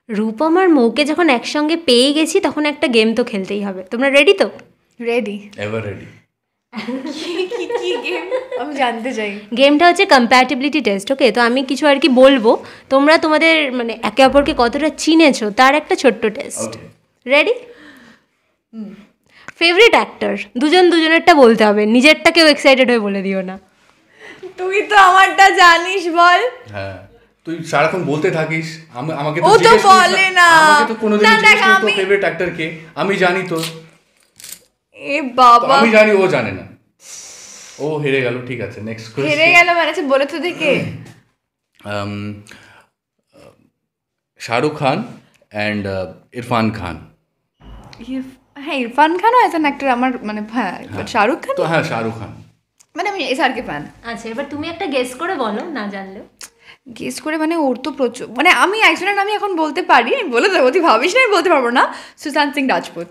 রূপম আর মৌকে যখন একসঙ্গে পেয়ে গেছি তখন একটা গেম তো খেলতেই হবে। তোমরা রেডি তো? Ready, ever ready. কি গেম আমি জানতে চাই। গেমটা হচ্ছে কম্প্যাটিবিলিটি টেস্ট। ওকে, তো আমি কিছু আর কি বলবো, তোমরা তোমাদের মানে একে অপরকে কতটা চিনেছো তার একটা ছোট্ট টেস্ট। রেডি? ফেভারিট অ্যাক্টর, দুজনেরটা বলতে হবে, নিজেরটা কেউ এক্সাইটেড হয়ে বলে দিও না। তুই তো আমারটা জানিস, বল। হ্যাঁ, তুই সারাক্ষণ বলতে থাকিস, আমাকে তো জিজ্ঞেস বলে না, আমাকে তো কোনোদিন জিজ্ঞেস করিস তো ফেভারিট অ্যাক্টর কে। আমি জানি তো। এ বাবা, আমি জানি, ও জানে না। ও হেরে গেল। ঠিক আছে, নেক্সট কোশ্চেন। হেরে গেল মানে বলে তো দেখে। শাহরুখ খান অ্যান্ড ইরফান খান। হ্যাঁ, ইরফান খানও অ্যাজ অ্যান অ্যাক্টর আমার মানে, হ্যাঁ, বাট শাহরুখ খান তো, হ্যাঁ শাহরুখ খান মানে আমি এসআরকে ফ্যান। আচ্ছা, এবার তুমি একটা গেস করে বলো, না জানলেও। গেস করে মানে ওর তো প্রচুর, মানে আমি একজনের নামই এখন বলতে পারি, আমি বলে দেবো, তুই ভাবিস না আমি বলতে পারবো না। সুশান্ত সিং রাজপুত।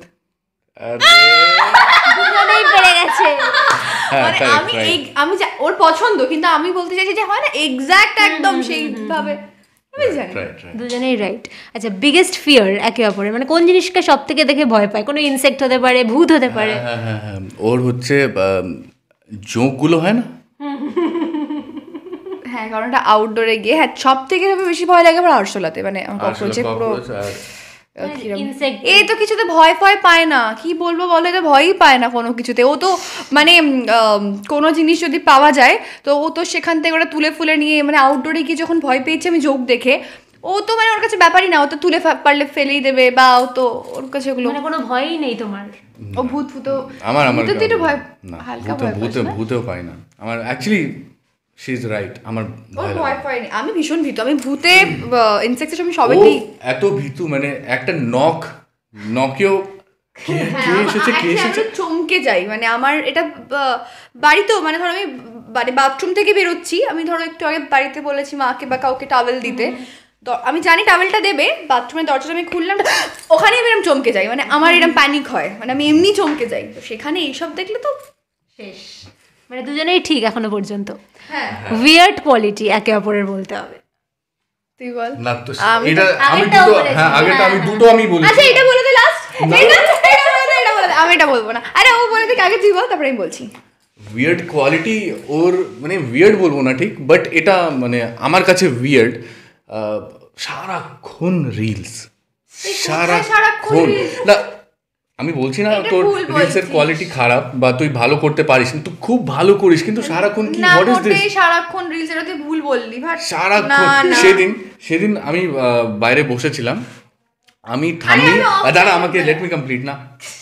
দুজনেই পেরে গেছে। মানে আমি ওর পছন্দ, কিন্তু আমি বলতে চাইছি যে হয় না এক্স্যাক্ট একদম সেইভাবে আমি জানি। দুজনেই রাইট। আচ্ছা, বিগেস্ট ফিয়ার একে অপরের, মানে কোন জিনিসকে সব থেকে দেখে ভয় পায়? কোনো ইনসেক্ট হতে পারে, ভূত হতে পারে। হ্যাঁ, ওর হচ্ছে জোঁকগুলো হয় না। হ্যাঁ, কারণ এটা আউটডোরে গিয়ে, হ্যাঁ সব থেকে বেশি ভয় লাগে আমার আরশোলাতে, মানে আমার ককরোচে পুরো এই তো কিছুতে ভয় পায় না, কি বলবো বলো, তো ভয়ই পায় না কোনো কিছুতে। ও তো মানে কোনো জিনিস যদি পাওয়া যায় তো ও তো সেখান থেকে ওটা তুলে ফুলে নিয়ে, মানে আউটডোরে গিয়ে যখন ভয় পেয়েছে আমি জোক দেখে, ও তো মানে ওর কাছে ব্যাপারই না, ও তো তুলে পারলে ফেলেই দেবে, বা ও তো ওর কাছে ওগুলো মানে কোনো ভয়ই নেই তোমার। ও ভূত আমার তো ভয় না, হালকা ভয় ভূতেও পাই না আমার অ্যাকচুয়ালি। শি ইজ রাইট, আমার ভয় পাইনি, আমি ভীষণ ভীতু, আমি ভূতে ইনসেক্টের আমি সবে কি এত ভীতু, মানে একটা নকেও কে এসেছে চমকে যাই। মানে আমার এটা বাড়িতেও, মানে ধরো আমি বাথরুম থেকে বেরোচ্ছি, আমি ধরো একটু আগে বাড়িতে বলেছি মাকে বা কাউকে টাওয়েল দিতে, আমি জানি টাওয়েলটা দেবে, বাথরুমের দরজাটা আমি খুললাম, ওখানেই এরকম চমকে যাই, মানে আমার এরকম প্যানিক হয়, মানে আমি এমনি চমকে যাই। তো সেখানে এইসব দেখলে তো শেষ, মানে দুজনেই ঠিক এখনো পর্যন্ত। হ্যাঁ, উইয়ার্ড কোয়ালিটি একে অপরের বলতে হবে। তুই বল। না তো এটা আমি দুটো, হ্যাঁ আগেটা আমি দুটো আমি বলি। আচ্ছা, এটা বলে দে লাস্ট, এটা বলে দে, আমি এটা বলবো না। আরে ও বলে দে, আগে তুই বল, তারপরে আমি বলছি। উইয়ার্ড কোয়ালিটি ওর, মানে উইয়ার্ড বলবো না ঠিক, বাট এটা মানে আমার কাছে উইয়ার্ড। সারাক্ষণ রিলস, সারাক্ষণ। না আমি বলছি না তোর রিলসের কোয়ালিটি খারাপ বা তুই ভালো করতে পারিস, কিন্তু খুব ভালো করিস, কিন্তু সারাক্ষণ কি হোয়াট ইজ দিস, সারাক্ষণ রিলস, এটা তুই ভুল বললি ভাই। সারাক্ষণ সেদিন আমি বাইরে বসেছিলাম, আমি ঠাম্মি, দাঁড়া আমাকে লেট মি কমপ্লিট না,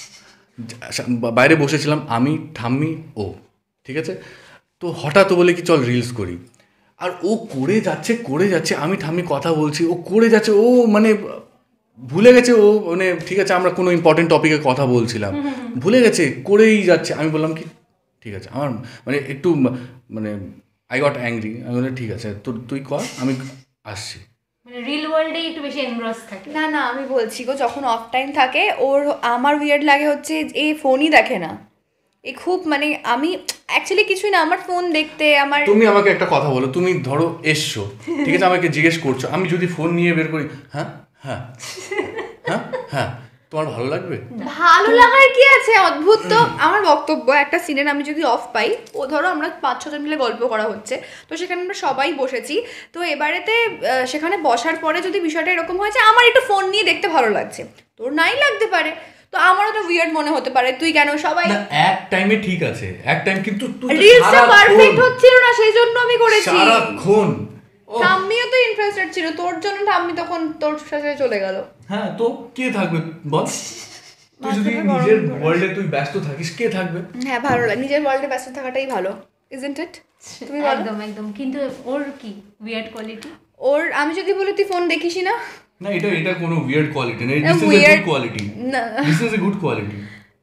বাইরে বসেছিলাম আমি ঠাম্মি ও, ঠিক আছে, তো হঠাৎ বলে কি চল রিলস করি, আর ও করে যাচ্ছে, আমি ঠাম্মি কথা বলছি, ও করে যাচ্ছে, ও মানে ভুলে গেছে, ও মানে ঠিক আছে আমরা কোনো ইম্পর্টেন্ট টপিকে কথা বলছিলাম, ভুলে গেছে, করেই যাচ্ছে। আমি বললাম কি ঠিক আছে, আমার মানে একটু মানে আই গট অ্যাংরি, আমি বললাম ঠিক আছে তুই কর, আমি আসছি। মানে রিল ওয়ার্ল্ডে একটু বেশি এনগ্রস থাকে। না আমি বলছি গো, যখন অফ টাইম থাকে ওর, আমার উইয়ার্ড লাগে হচ্ছে এই ফোনই দেখে না, এই খুব মানে আমি অ্যাকচুয়ালি কিছুই না, আমার ফোন দেখতে আমার। তুমি আমাকে একটা কথা বলো, তুমি ধরো এসছো, ঠিক আছে, আমাকে জিজ্ঞেস করছো, আমি যদি ফোন নিয়ে বের করি হ্যাঁ হ্যাঁ হ্যাঁ হ্যাঁ, তোমার ভালো লাগবে? ভালো লাগার কি আছে, অদ্ভুত। তো আমার বক্তব্য, একটা সিনের আমি যদি অফ পাই, ও ধরো আমরা 5-6 জন মিলে গল্প করা হচ্ছে, তো সেখানে আমরা সবাই বসেছি, তো এবারেতে সেখানে বসার পরে যদি বিষয়টা এরকম হয় যে আমার একটু ফোন নিয়ে দেখতে ভালো লাগছে, তোর নাই লাগতে পারে, তো আমারও তো উইয়ার্ড মনে হতে পারে, তুই কেন সবাই এক টাইমে ঠিক আছে, এক টাইম, কিন্তু রিলসটা পারফেক্ট হচ্ছিল না, সেই জন্য আমি করেছি সারাক্ষণ। ঠাম্মিও তো ইন্টারেস্টেড ছিল তোর জন্য, ঠাম্মি তখন তোর সাথে চলে গেল। হ্যাঁ, তো কে থাকবে বল, তুই যদি নিজের ওয়ার্ল্ডে তুই ব্যস্ত থাকিস, কে থাকবে? হ্যাঁ, ভালো লাগে, নিজের ওয়ার্ল্ডে ব্যস্ত থাকাটাই ভালো, ইজন্ট ইট? তুমি বলো। একদম। কিন্তু ওর কি উইয়ার্ড কোয়ালিটি? ওর, আমি যদি বলি তুই ফোন দেখিস না, না এটা কোনো উইয়ার্ড কোয়ালিটি না, this is a good quality, this is a good quality.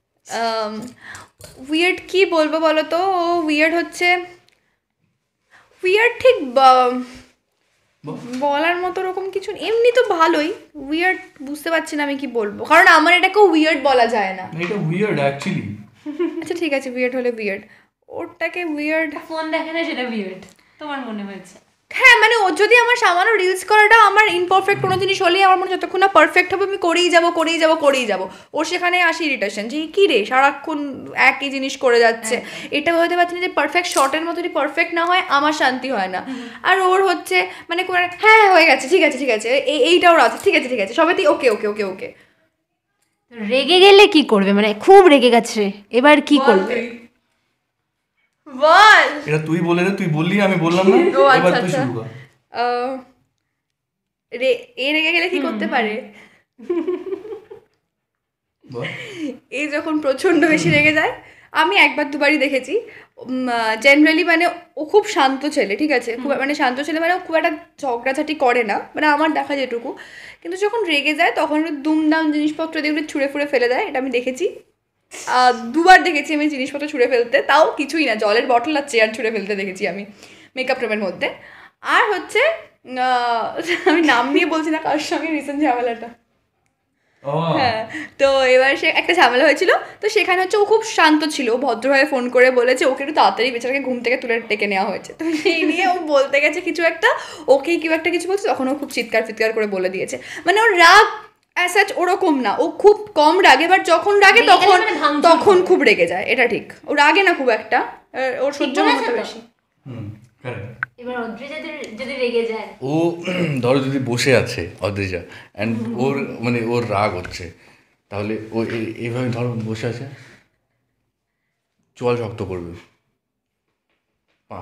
Weird কি বলবো বলো তো, ও উইয়ার্ড হচ্ছে, উইয়ার্ড ঠিক বলার মতো ওরকম কিছু, এমনি তো ভালোই, উইয়ার্ড বুঝতে পারছি না আমি কি বলবো, কারণ আমার এটাকেও উইয়ার্ড বলা যায় না। এটা উইয়ার্ড অ্যাকচুয়ালি। আচ্ছা ঠিক আছে, উইয়ার্ড হলে উইয়ার্ড, ওরটাকে উইয়ার্ড। ফোন দেখে না সেটা উইয়ার্ড তোমার মনে হয়েছে? হ্যাঁ মানে ও যদি আমার সামান্য রিলস করাটা আমার ইনপারফেক্ট কোনো জিনিস হলেই আমার মনে হয় যতক্ষণ না পারফেক্ট হবে আমি করেই যাবো ওর সেখানে আসি ইরিটেশন যে কী রে সারাক্ষণ একই জিনিস করে যাচ্ছে, এটা হতে পারছি না যে পারফেক্ট শর্টের মতো যদি পারফেক্ট না হয় আমার শান্তি হয় না। আর ওর হচ্ছে মানে হ্যাঁ হয়ে গেছে ঠিক আছে এইটা ওর আছে ঠিক আছে সবাই ওকে ওকে ওকে ওকে। রেগে গেলে কি করবে, মানে খুব রেগে গেছে এবার কি করবে? বল। এটা তুই বলে না, তুই বললি আমি বললাম না, এবার তুই শুরু কর। রেগে গেলে কি করতে পারে? এই যখন প্রচণ্ড বেশি রেগে যায়, আমি একবার দুবারই দেখেছি, জেনারেলি মানে ও খুব শান্ত ছেলে, ঠিক আছে, খুব মানে শান্ত ছেলে মানে ও খুব একটা ঝগড়াঝাটি করে না, মানে আমার দেখা যেটুকু, কিন্তু যখন রেগে যায় তখন দুমদাম জিনিসপত্র যেগুলো ছুঁড়ে ফুড়ে ফেলে দেয়, এটা আমি দেখেছি। দুবার দেখেছি আমি জিনিসপত্র ছুঁড়ে ফেলতে, তাও কিছুই না, জলের বটল আর চেয়ার ছুঁড়ে ফেলতে দেখেছি আমি মেকআপ রুমের মধ্যে। আর হচ্ছে আমি নাম নিয়ে বলছি না কার সঙ্গে রিসেন্ট ঝামেলাটা, হ্যাঁ, তো এবার সে একটা ঝামেলা হয়েছিল, তো সেখানে হচ্ছে ও খুব শান্ত ছিল, ভদ্রভাবে ফোন করে বলেছে ওকে একটু তাড়াতাড়ি বেচারাকে ঘুম থেকে তুলে ডেকে নেওয়া হয়েছে, তো সেই নিয়ে ও বলতে গেছে কিছু একটা, ওকেই কেউ একটা কিছু বলছে, তখন ও খুব চিৎকার করে বলে দিয়েছে। মানে ওর রাগ অ্যাসাচ ওরকম না, ও খুব কম রাগে, বাট যখন রাগে তখন খুব রেগে যায়, এটা ঠিক। ও রাগে না খুব একটা, ওর সহ্য ক্ষমতা বেশি। এবার অদ্রিজা যদি রেগে যায়, ও ধরো যদি বসে আছে অদ্রিজা অ্যান্ড ওর মানে ওর রাগ হচ্ছে, তাহলে ও এইভাবে ধরো বসে আছে, চোয়াল শক্ত করবে, পা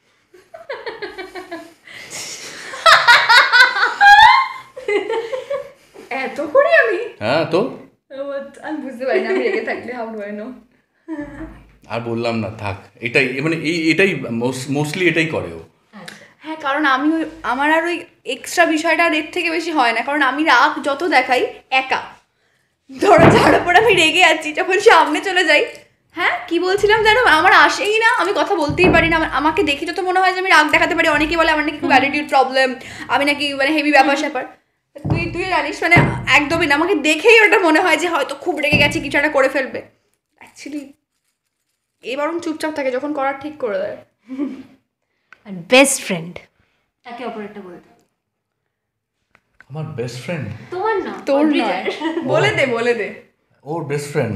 এত করি আমি? হ্যাঁ, তো আমি বুঝতে পারি না আমি রেগে থাকলে, হাউ ডু আই নো? আর বললাম না, থাক, এটাই মানে এটাই মোস্টলি এটাই করে ও। হ্যাঁ, কারণ আমি আমার আর ওই এক্সট্রা বিষয়টা এর থেকে বেশি হয় না, কারণ আমি রাগ যত দেখাই একা, ধরো যার উপর আমি রেগে আছি, যখন সামনে চলে যাই, হ্যাঁ কি বলছিলাম জানো, আমার আসেই না, আমি কথা বলতেই পারি না, আমাকে দেখে যত মনে হয় যে আমি রাগ দেখাতে পারি, অনেকে বলে আমার নাকি খুব অ্যাটিটিউড প্রবলেম, আমি নাকি মানে হেভি ব্যাপার স্যাপার, তুই জানিস মানে একদমই না, আমাকে দেখেই ওটা মনে হয় যে হয়তো খুব রেগে গেছে, কিছু একটা করে ফেলবে, অ্যাকচুয়ালি এই বরং চুপচাপ থাকে, যখন করার ঠিক করে দেয়। আর বেস্ট ফ্রেন্ড একে অপরেরটা বলতে, আমার বেস্ট ফ্রেন্ড তোমার না তোর না, বলে দে ওর বেস্ট ফ্রেন্ড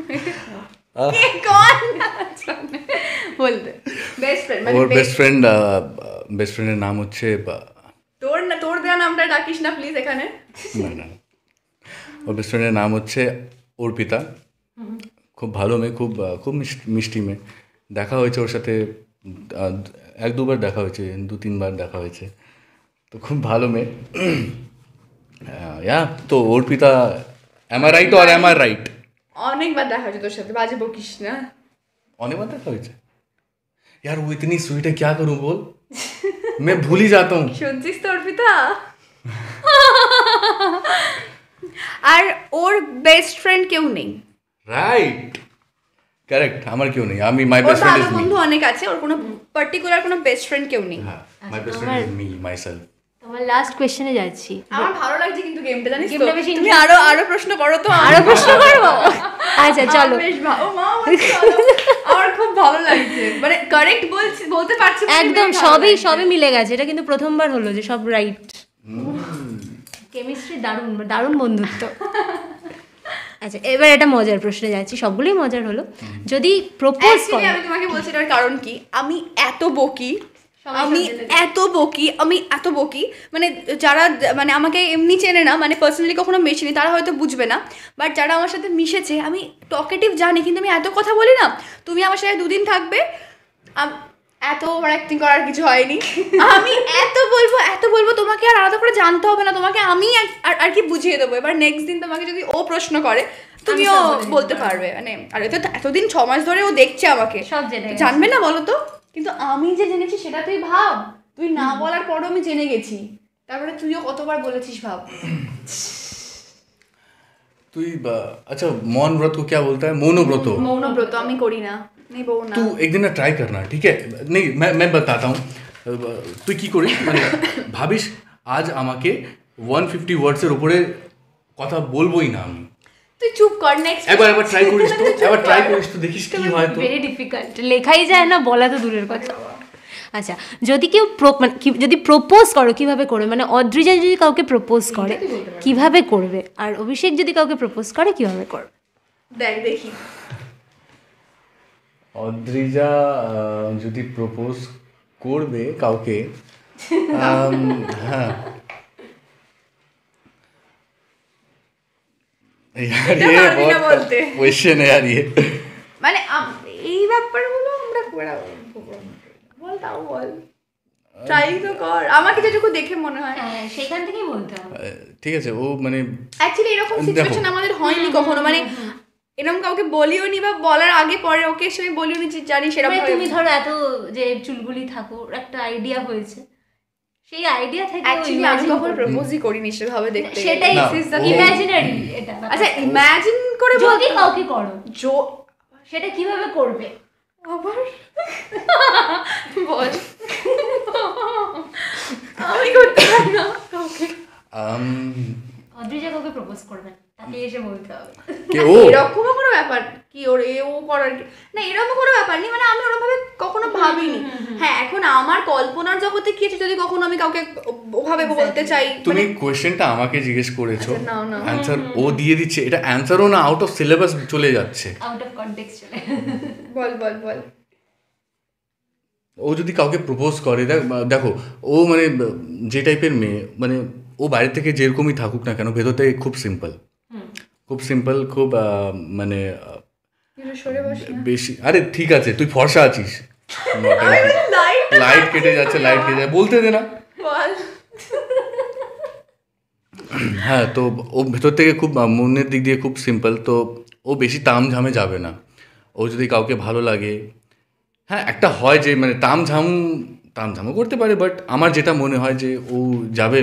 বলতে বেস্ট ফ্রেন্ড, ওর বেস্ট ফ্রেন্ডের নাম হচ্ছে, তোর দেওয়া নামটা ডাকিস না প্লিজ এখানে, না ওর বেস্ট ফ্রেন্ডের নাম হচ্ছে অর্পিতা, খুব ভালো মেয়ে, খুব মিষ্টি মেয়ে, দেখা হয়েছে ওর সাথে 1-2 বার দেখা হয়েছে, 2-3 বার দেখা হয়েছে, তো খুব ভালো মেয়ে। তো Arpita, am I right or am I right? অনেকবার দেখা হয়েছে তোর সাথে, বাজে বকিস না। অনেকবার দেখা হয়েছে यार, वो इतनी स्वीट है, क्या करूं बोल, मैं भूल ही जाता हूँ। শুনছিস তো অর্পিতা? আর ওর বেস্ট ফ্রেন্ড কেউ নেই, রাইট, কারেক্ট, আমার কেউ নেই, আমি my best friend is me. বন্ধু অনেক আছে, ওর কোনো পার্টিকুলার কোনো বেস্ট ফ্রেন্ড কেউ নেই। হ্যাঁ, my best friend is me myself. তোমার লাস্ট কোশ্চেনে যাচ্ছি, আমার ভালো লাগছে কিন্তু গেমটা, জানিস তো, গেমটা বেশি তুমি আরো প্রশ্ন করো তো, আরো প্রশ্ন করবো, আচ্ছা চলো, বেশ ভালো, আমার খুব ভালো লাগছে, মানে কারেক্ট বলতে পারছি, একদম সবই মিলে গেছে, এটা কিন্তু প্রথমবার হলো যে সব রাইট। কেমিস্ট্রি দারুণ বন্ধুত্ব। আচ্ছা, এবার একটা মজার প্রশ্নে যাচ্ছি, সবগুলোই মজার হলো, যদি প্রপোজ করে, আমি তোমাকে বলছি এটার কারণ কি, আমি এত বকি, মানে যারা মানে আমাকে এমনি চেনে না, মানে পার্সোনালি কখনো মেশিনি, তারা হয়তো বুঝবে না, বাট যারা আমার সাথে মিশেছে, আমি টকেটিভ জানি, কিন্তু আমি এত কথা বলি না, তুমি আমার সাথে 2 দিন থাকবে, এত ওভার অ্যাক্টিং করার কিছু হয়নি, আমি এত বলবো তোমাকে আর আলাদা করে জানতে হবে না, তোমাকে আমি আর কি বুঝিয়ে দেবো, এবার নেক্সট দিন তোমাকে যদি ও প্রশ্ন করে তুমিও বলতে পারবে, মানে আর এতদিন 6 মাস ধরে ও দেখছে আমাকে, সব জানবে না বলো তো, কিন্তু আমি যে জেনেছি সেটা তুই ভাব, তুই না বলার পরও আমি জেনে গেছি, তারপরে তুইও কতবার বলেছিস ভাব। তুই अच्छा मौन व्रत को क्या बोलता है? मौन व्रत আমি করি না, नहीं বউ না। तू एक दिन ना ट्राई करना, ठीक है? नहीं, मैं बताता हूँ, তুই কি করিস, মানে ভাবিস আজ আমাকে 150 ওয়ার্ডসের উপরে কথা বলবোই না আমি, তুই চুপ কর, নেক্সট একবার ট্রাই করিস তো, দেখিস কি হয়, তো ভেরি ডিফিকাল্ট, লেখাই যায় না, বলা তো দূরের কথা। আচ্ছা, যদি কেউ মানে যদি প্রপোজ করো কিভাবে করবে, মানে অদ্রিজা যদি কাউকে প্রপোজ করে কিভাবে করবে, আর অভিষেক যদি কাউকে প্রপোজ করে কিভাবে করবে? দেখি অদ্রিজা যদি প্রপোজ করবে কাউকে, হ্যাঁ यार ये बहुत क्वेश्चन है यार ये, মানে এই ব্যাপারগুলো আমরা বল ট্রাই তো কর, আমাকে যেটুকু দেখে মনে হয় সেখান থেকেই বলতে হবে। ঠিক আছে, ও মানে অ্যাকচুয়ালি এরকম সিচুয়েশন আমাদের হয়নি কখনো, মানে এরকম কাউকে বলিও নি বা বলার আগে পরে ওকে সময় বলিও নি যে জানি সেরকম। তুমি ধরো এত যে চুলগুলি থাকো, একটা আইডিয়া হয়েছে, সেই আইডিয়া থেকে অ্যাকচুয়ালি আমি কখনো প্রপোজই করিনি সেভাবে দেখতে, সেটাই ইমাজিনারি। এটা আচ্ছা ইমাজিন করে যদি কাউকে করো সেটা কিভাবে করবে আবার বল, আমি করতে পারি না কাউকে। অদ্রিজা কাউকে প্রপোজ করবেন, তাকে এসে বলতে হবে এরকম কোনো ব্যাপার কি ওর ও করার না, এরকম কোনো ব্যাপার নেই, মানে আমি ওরকম ভাবে কখনো ভাবিনি। হ্যাঁ এখন আমার কল্পনার জগতে কি আছে, যদি কখনো আমি কাউকে ওভাবে বলতে চাই। তুমি কোশ্চেনটা আমাকে জিজ্ঞেস করেছো, অ্যানসার ও দিয়ে দিচ্ছে, এটা অ্যানসারও না, আউট অফ সিলেবাস চলে যাচ্ছে, আউট অফ কনটেক্সট চলে। বল বল বল। ও যদি কাউকে প্রপোজ করে, দেখো ও মানে যে টাইপের মেয়ে, মানে ও বাইরে থেকে যেরকমই থাকুক না কেন, ভেতর থেকে খুব সিম্পল, খুব মানে বেশি। আরে ঠিক আছে, তুই ফর্সা আছিস, লাইট কেটে যাচ্ছে, বলতে দে না। হ্যাঁ, তো ও ভেতর থেকে খুব মনের দিক দিয়ে খুব সিম্পল, তো ও বেশি তামঝামে যাবে না। ও যদি কাউকে ভালো লাগে, হ্যাঁ একটা হয় যে মানে তামঝামও করতে পারে, বাট আমার যেটা মনে হয় যে ও যাবে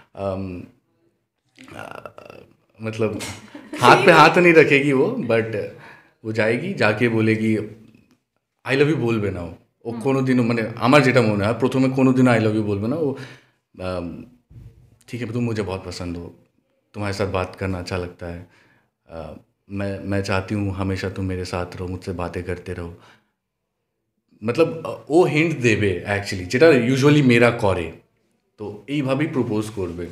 मतलब हाथ पे हाथ नहीं रखेगी वो, बट वो जाएगी, जाके बोलेगी आई लव यू बोलবে না ও কোনোদিনও, মানে আমার যেটা মনে হয় প্রথমে কোনোদিনও आई लव यू बोलবে ना वो, ठीक है तुम मुझे बहुत पसंद हो, तुम्हारे साथ बात करना अच्छा लगता है, मैं चाहती हूँ हमेशा तुम मेरे साथ रहो, मुझसे बातें करते रहो, मतलब ও হিন্ট দেবে অ্যাকচুয়ালি, যেটা ইউজুয়ালি মেয়েরা করে, তো এইভাবেই প্রপোজ করবে।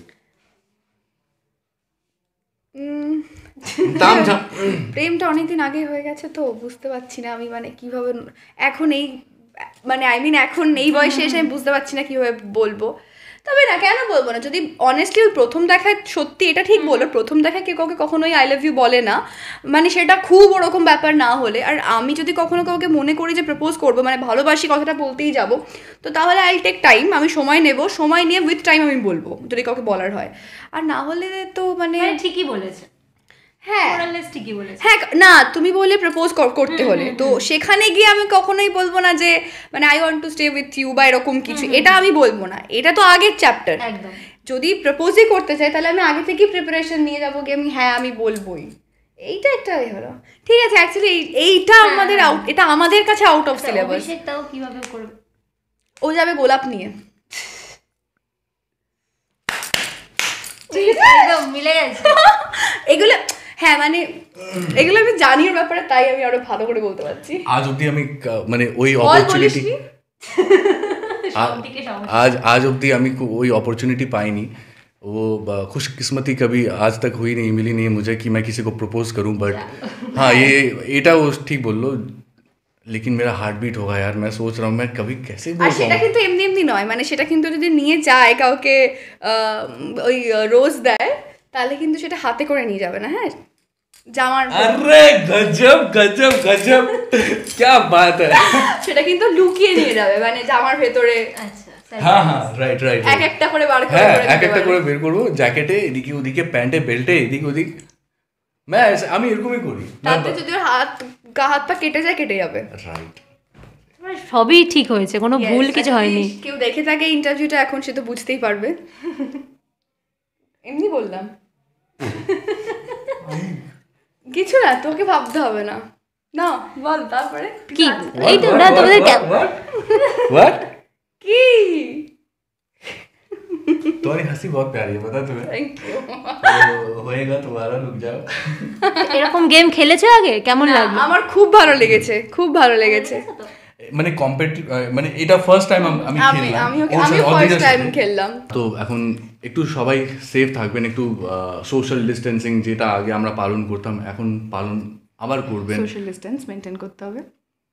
প্রেমটা অনেকদিন আগে হয়ে গেছে তো বুঝতে পারছি না আমি, মানে কিভাবে এখন এই মানে এখন এই বয়সে এসে আমি বুঝতে পারছি না কিভাবে বলবো। তবে না, কেন বলবো না, যদি অনেস্টলি প্রথম দেখায়, সত্যি এটা ঠিক বলো, প্রথম দেখায় কেউ কাউকে কখনোই আই লাভ ইউ বলে না, মানে সেটা খুব ওরকম ব্যাপার না হলে। আর আমি যদি কখনো কাউকে মনে করি যে প্রপোজ করবো, মানে ভালোবাসি কথাটা বলতেই যাব, তো তাহলে আই টেক টাইম, আমি সময় নেব, সময় নিয়ে উইথ টাইম আমি বলবো যদি কাউকে বলার হয়। আর না হলে তো মানে ঠিকই বলেছে, হ্যাঁ হ্যাঁ না, তুমি বলে প্রপোজ করতে হলে তো সেখানে গিয়ে আমি কখনোই বলবো না যে মানে I want to stay with you বা এরকম কিছু, এটা আমি বলবো না, এটা তো আগের চ্যাপ্টার। যদি প্রপোজই করতে চাই তাহলে আমি আগে থেকেই প্রিপারেশন নিয়ে যাবো কি আমি হ্যাঁ আমি বলবোই, এইটা একটা হলো ঠিক আছে। অ্যাকচুয়ালি এইটা আমাদের আউট, এটা আমাদের কাছে আউট অফ সিলেবাস। সেটাও কিভাবে করবে? ও যাবে গোলাপ নিয়ে, মিলে গেছে এগুলো। হ্যাঁ মানে এগুলো আমি জানি ওর ব্যাপারে, তাই আমি আরো ভালো করে বলতে পারছি। আজ অব্দি আমি মানে ওই অপরচুনিটি आज অব্দি আমি ওই অপরচুনিটি পাইনি, वो खुशकिस्मती कभी आज तक हुई नहीं, मिली नहीं मुझे कि मैं किसी को प्रपोज करूं, बट हाँ ये এটা ও ঠিক বললো, लेकिन मेरा हार्ट बीट होगा यार, मैं सोच रहा हूँ मैं कभी कैसे बोल पाऊँ। সেটা কিন্তু এমনি এমনি নয়, মানে সেটা কিন্তু যদি নিয়ে যায় কাউকে ওই রোজ দেয় তাহলে কিন্তু সেটা হাতে করে নিয়ে যাবে না, হ্যাঁ জামার। আরে গজব গজব গজব क्या बात है, সেটা কিন্তু লুকিয়ে নিয়ে যাবে, মানে জামার ভেতরে। আচ্ছা হ্যাঁ হ্যাঁ রাইট রাইট, এক একটা করে বার করে, হ্যাঁ এক একটা করে বের করবো, জ্যাকেটে এদিকে ওদিকে, প্যান্টে বেল্টে এদিকে ওদিক, আমি এরকমই করি। তাতে যদি ওর হাত পা কেটে যায়, কেটে যাবে। রাইট, সবই ঠিক হয়েছে, কোনো ভুল কিছু হয়নি। কেউ দেখে থাকে ইন্টারভিউটা এখন, সে তো বুঝতেই পারবে। এমনি বললাম কিছু না, তোকে ভাবতে হবে না, না বল তারপরে কি। এই তো না তোমাদের व्हाट কি तुम्हारी हंसी बहुत प्यारी है, पता तुम्हें। Thank you. होएगा तुम्हारा, रुक जाओ। এরকম গেম খেলেছো আগে, কেমন লাগলো? আমার খুব ভালো লেগেছে, খুব ভালো লেগেছে। মানে কম্পিটিটিভ মানে এটা ফার্স্ট টাইম আমি খেললাম, আমিও ফার্স্ট টাইম খেললাম। তো এখন একটু সবাই সেফ থাকবেন, একটু সোশ্যাল ডিস্টেন্সিং যেটা আগে আমরা পালন করতাম এখন পালন আবার করবেন, সোশ্যাল ডিস্টেন্স মেইনটেইন করতে হবে।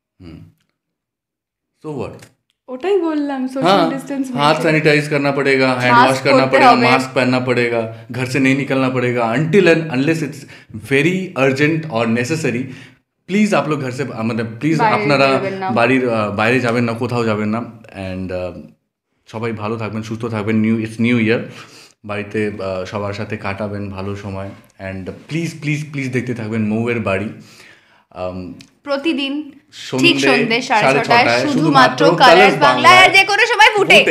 सो व्हाट, ওটাই বললাম, সোশ্যাল ডিস্টেন্স, हाथ सैनिटाइज करना पड़ेगा, हैंड वॉश करना पड़ेगा, मास्क पहनना पड़ेगा, घर से नहीं निकलना पड़ेगा until and unless it's very urgent और नेसेसरी। প্লিজ आप लोग घर से मतलब প্লিজ আপনারা বাড়ির বাইরে যাবেন না, কোথাও যাবেন না। অ্যান্ড সবাই ভালো থাকবেন, সুস্থ থাকবেন। ইটস নিউ ইয়ার, বাড়িতে সবার সাথে কাটাবেন ভালো সময়। অ্যান্ড প্লিজ প্লিজ প্লিজ দেখতে থাকবেন মৌয়ের বাড়ি প্রতিদিন ঠিক সন্ধ্যে 6:30 শুধুমাত্র কালার্স বাংলায়, আর যে কোনো সময় ফুটে।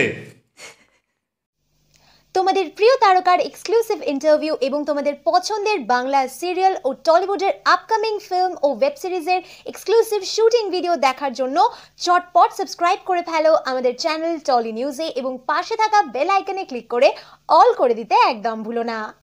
তোমাদের প্রিয় তারকার এক্সক্লুসিভ ইন্টারভিউ এবং তোমাদের পছন্দের বাংলা সিরিয়াল ও টলিউডের আপকামিং ফিল্ম ও ওয়েব সিরিজের এক্সক্লুসিভ শুটিং ভিডিও দেখার জন্য চটপট সাবস্ক্রাইব করে ফেলো আমাদের চ্যানেল টলি নিউজে এবং পাশে থাকা বেল আইকনে ক্লিক করে অল করে দিতে একদম ভুলো না।